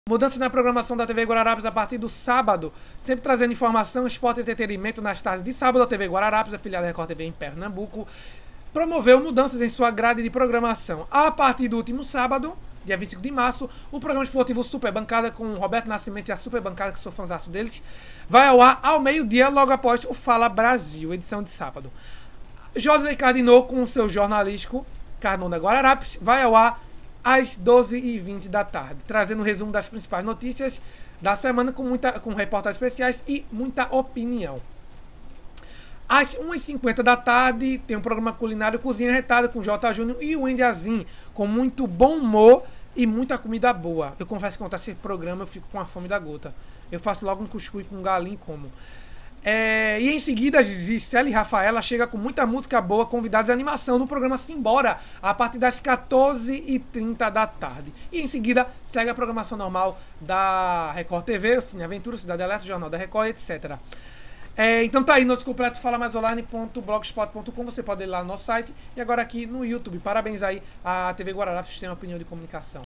Mudanças na programação da TV Guararapes a partir do sábado, sempre trazendo informação, esporte e entretenimento nas tardes de sábado. A TV Guararapes, afiliada da Record TV em Pernambuco, promoveu mudanças em sua grade de programação. A partir do último sábado, dia 25 de março, o programa esportivo Super Bancada com Roberto Nascimento e a Super Bancada, que sou fãzaço deles, vai ao ar ao meio-dia, logo após o Fala Brasil, edição de sábado. Josley Cardinou, com o seu jornalístico Carnon da Guararapes, vai ao ar às 12h20 da tarde, trazendo um resumo das principais notícias da semana com reportagens especiais e muita opinião. Às 1h50 da tarde tem um programa culinário Cozinha Retada com J. Júnior e o Wendy Azim, com muito bom humor e muita comida boa. Eu confesso que quando esse programa eu fico com a fome da gota. Eu faço logo um cuscuz com galinha e como. E em seguida, Gisele e Rafaela chega com muita música boa, convidados de animação no programa Simbora, a partir das 14h30 da tarde. E em seguida, segue a programação normal da Record TV, o Cine Aventura, Cidade Alerta, Jornal da Record, etc. Então tá aí, nosso completo falamaisolane.blogspot.com, você pode ir lá no nosso site e agora aqui no YouTube. Parabéns aí à TV Guararapes, Sistema Opinião de Comunicação.